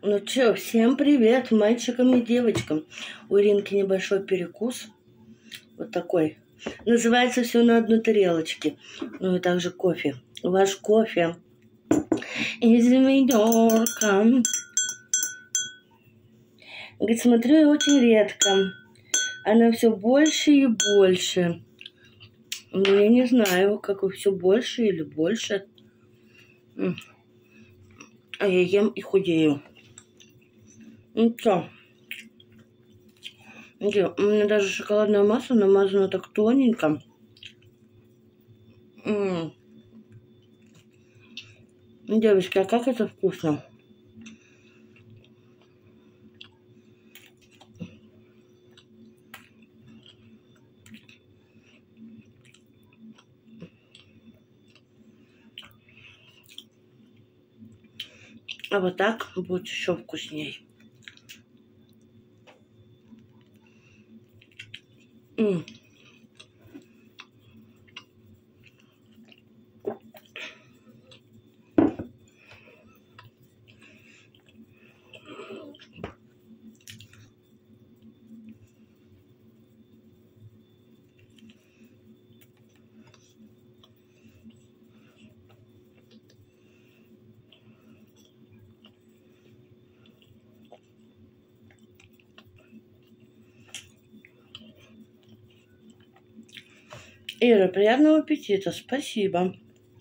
Ну чё, всем привет, мальчикам и девочкам. У Иринки небольшой перекус. Вот такой. Называется все на одной тарелочке. Ну и также кофе. Ваш кофе из ведерка. Говорит, смотрю я очень редко. Она все больше и больше. Ну, я не знаю, как все больше или больше. А я ем и худею. Ну что? У меня даже шоколадное масло намазано так тоненько. Девочки, а как это вкусно? А вот так будет еще вкусней. Ира, приятного аппетита, спасибо.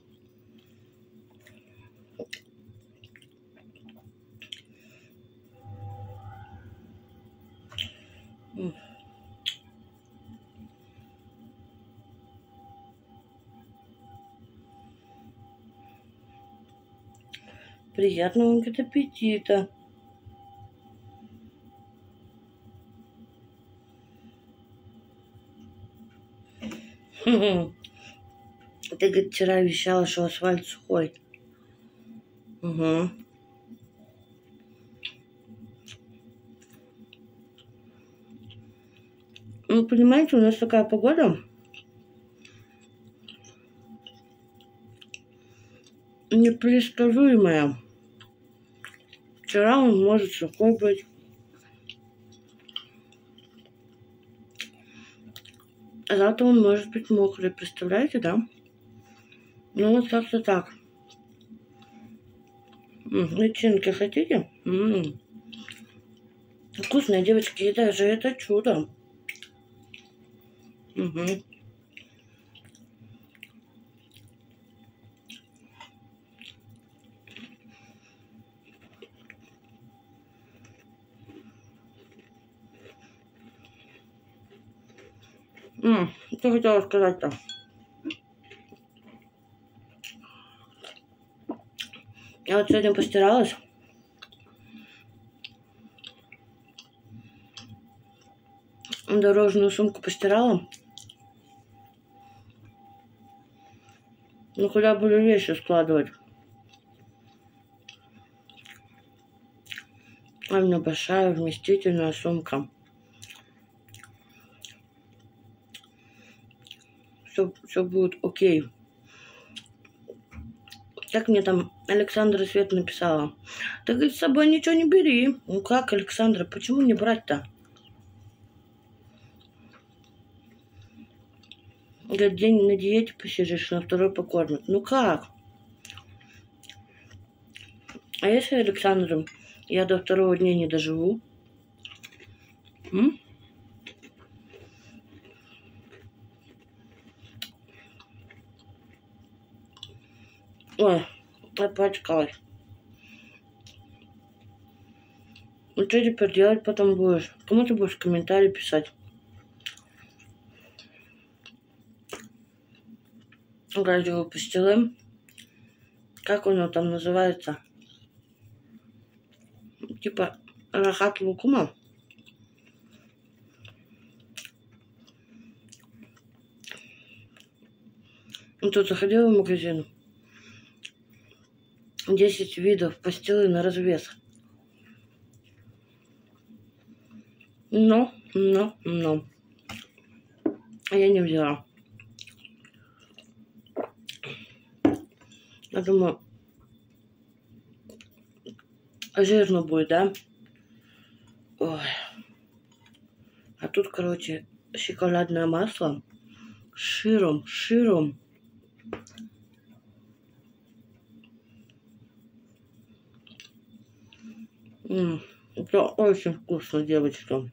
Приятного аппетита. Ты, говорит, вчера вещала, что асфальт сухой. Угу. Ну, понимаете, у нас такая погода. Непредсказуемая. Вчера он может сухой быть. А завтра он может быть мокрый. Представляете, да? Ну, вот как-то так. Начинки хотите? Вкусная, девочки, еда же это чудо. Угу. Что хотела сказать-то? Я вот сегодня постиралась. Дорожную сумку постирала. Ну, куда буду вещи складывать? А у меня большая вместительная сумка. Все будет окей. Как мне там Александра Свет написала? Ты, говорит, с собой ничего не бери. Ну как, Александра, почему не брать-то? Говорит, день на диете посидишь, на второй покормят. Ну как? А если Александром я до второго дня не доживу? Ой, опачкалась. Ну что теперь делать потом будешь? Кому ты будешь комментарии писать? Радиопостелем. Как оно там называется? Типа Рахат Лукума. Ну тут заходила в магазин. 10 видов пастилы на развес. Но. А я не взяла. Я думаю, Жирно будет, да? Ой. А тут, короче, шоколадное масло с сыром. Это очень вкусно, девочка.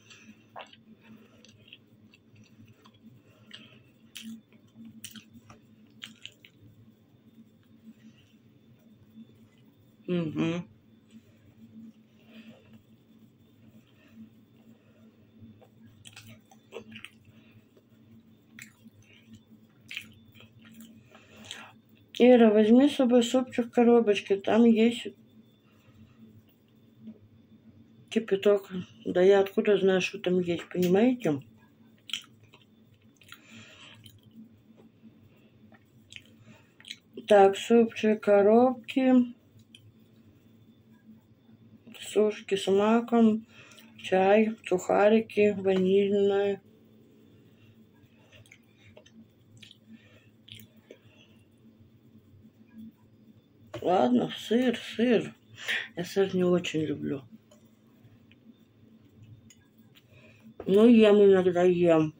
Угу. Ира, возьми с собой супчик в коробочке, там есть кипяток. Да я откуда знаю, что там есть, понимаете? Так, супчик, коробки, сушки с маком, чай, сухарики, ванильное. Ладно, сыр. Я сыр не очень люблю. Ну, ем иногда, ем.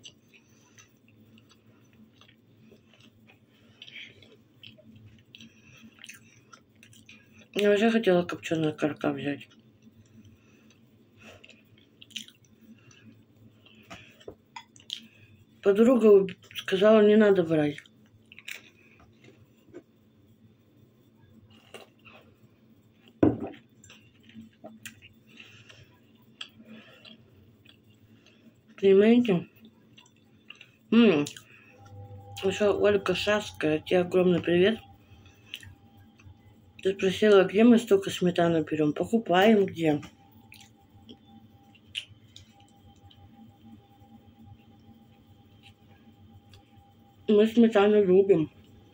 Я уже хотела копченая карка взять. Подруга сказала, не надо брать. Понимаете? Еще Ольга Шаская, тебе огромный привет. Ты спросила, где мы столько сметаны берем? Покупаем где? Мы сметану любим.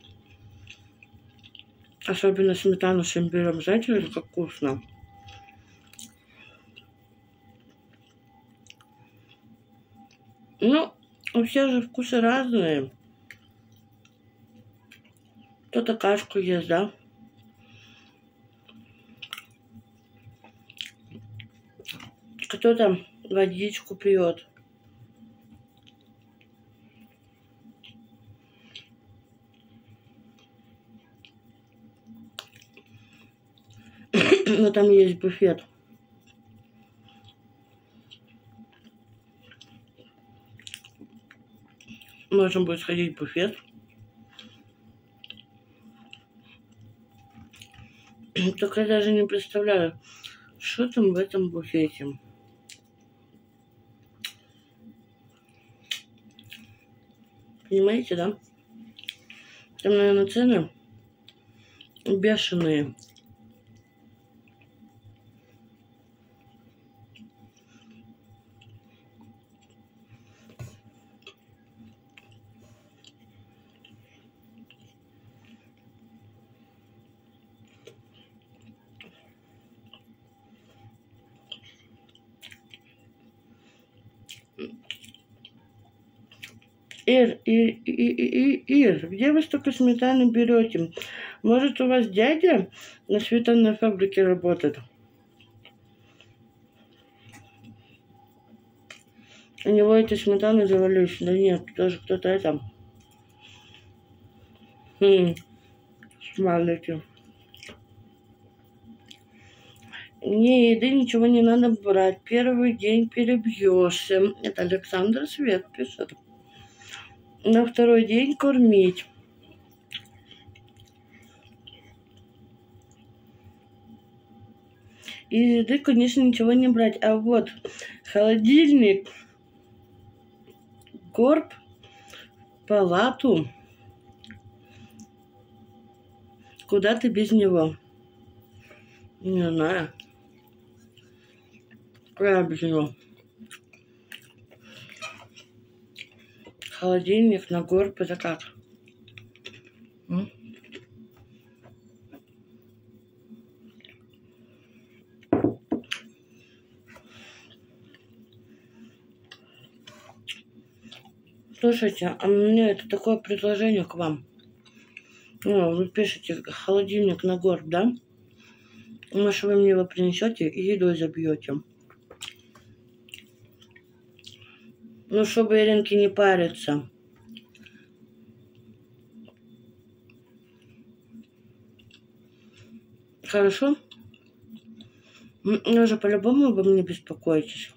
Особенно сметану с имбирем. Знаете, как вкусно? Ну, у всех же вкусы разные. Кто-то кашку ест, да? Кто-то водичку пьет. Но там есть буфет. Можно будет сходить в буфет. Только я даже не представляю, что там в этом буфете. Понимаете, да? Там, наверное, цены бешеные. Ир, где вы столько сметаны берете? Может, у вас дядя на сметанной фабрике работает? У него эти сметаны завалились. Да нет, тоже кто-то это. Смотрите. Не, еды ничего не надо брать. Первый день перебьешься. Это Александр Свет пишет. На второй день кормить. Из еды, конечно, ничего не брать. А вот холодильник, корм, палату. Куда ты без него? Не знаю. Куда без него? Холодильник на горб, это как? Слушайте, а мне это такое предложение к вам. Ну, вы пишете холодильник на горб, да? Может, вы мне его принесете и едой забьете. Ну, чтобы Иринке не париться. Хорошо? Вы же по-любому обо мне беспокоитесь.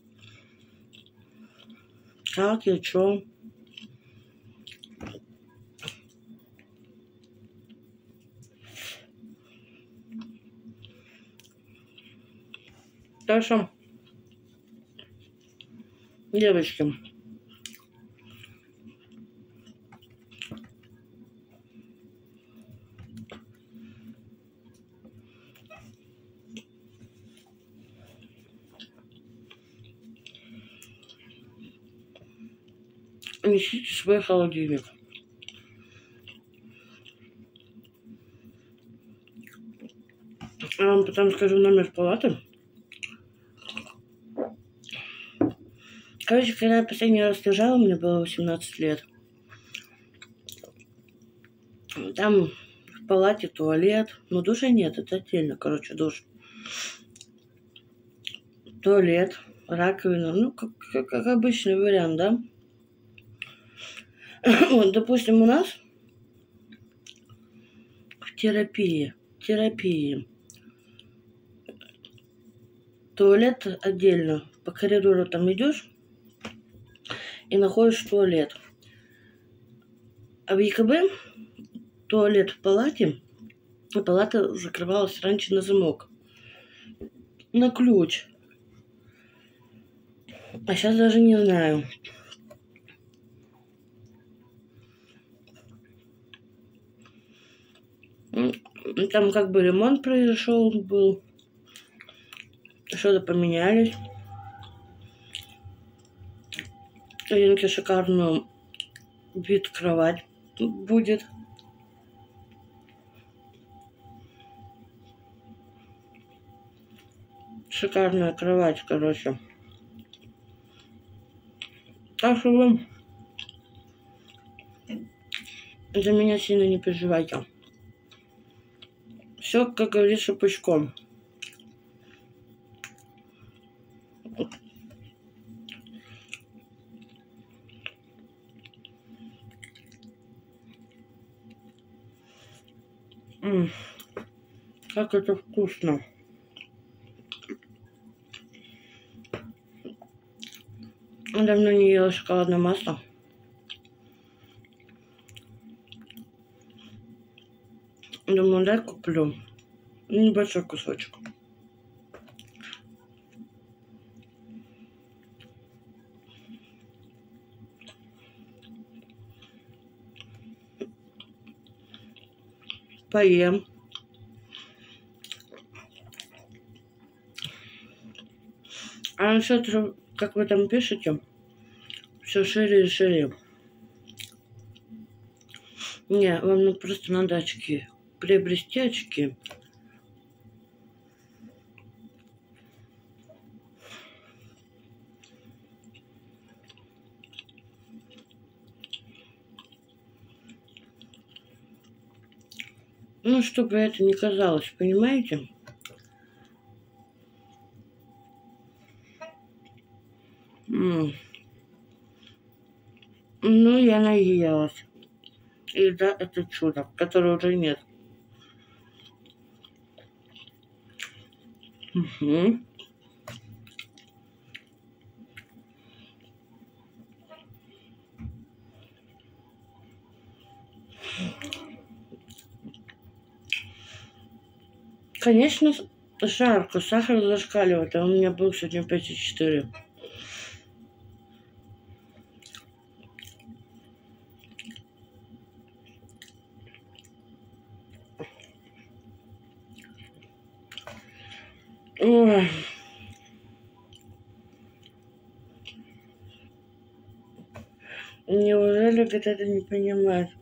Как я, чё? Хорошо. Девочки. Несите свой холодильник. Я вам потом скажу номер палаты. Короче, когда я последний раз лежала, мне было 18 лет. Там в палате туалет. Но душа нет, это отдельно, короче, душ. Туалет, раковина. Ну, как обычный вариант, да? Вот, допустим, у нас в терапии туалет отдельно. По коридору там идешь и находишь туалет. А в ЕКБ туалет в палате, и палата закрывалась раньше на замок, на ключ. А сейчас даже не знаю. Там как бы ремонт произошел был. Что-то поменялись. Иринке шикарную вид кровать будет. Шикарная кровать, короче. Так что вы за меня сильно не переживайте. Все, как говорится, пучком. Как это вкусно. Давно не ела шоколадное масло. Думаю, дай куплю небольшой кусочек. Поем. А насчет, как вы там пишете, все шире и шире. Не, вам просто надо очки. Приобрести очки. Ну, чтобы это не казалось, понимаете? Ну, я наелась. И да, это чудо, которого уже нет. Угу. Конечно, жарко, сахар зашкаливает, а у меня был сегодня 5,4. Ой. Неужели где-то не понимает?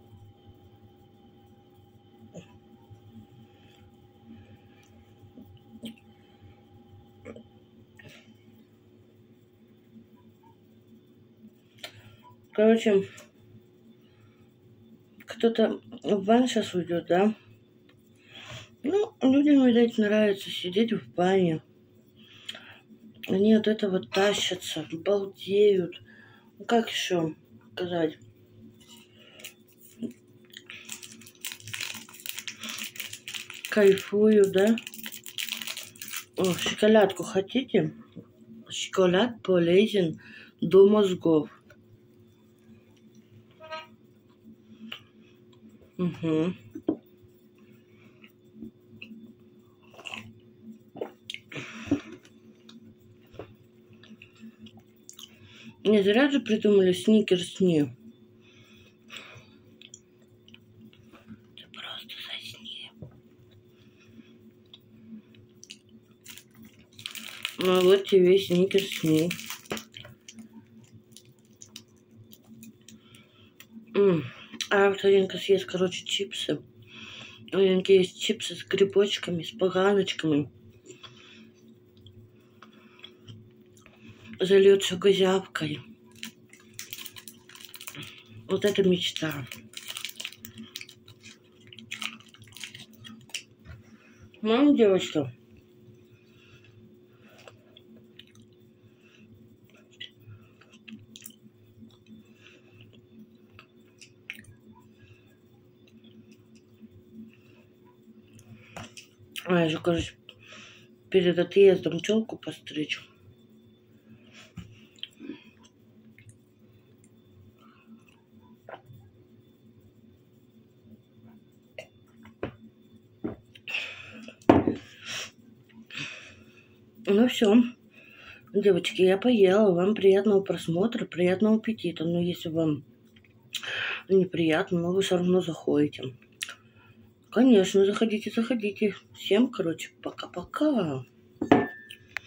Короче, кто-то в ван сейчас уйдет, да? Ну, людям, видать, нравится сидеть в бане. Они от этого тащатся, балдеют. Ну, как еще сказать? Кайфую, да? О, шоколадку хотите? Шоколад полезен до мозгов. Угу. Не зря же придумали сникерсни. Ты просто засни. Ну вот тебе сникерсни. А вот Алинка съест, короче, чипсы. У Алинки есть чипсы с грибочками, с поганочками. Зальет все козявкой. Вот это мечта. Мама, девочка. А я же, короче, перед отъездом челку постричь. Ну все, девочки, я поела. Вам приятного просмотра, приятного аппетита. Но если вам неприятно, но вы все равно заходите. Конечно, заходите, заходите. Всем, короче, пока-пока.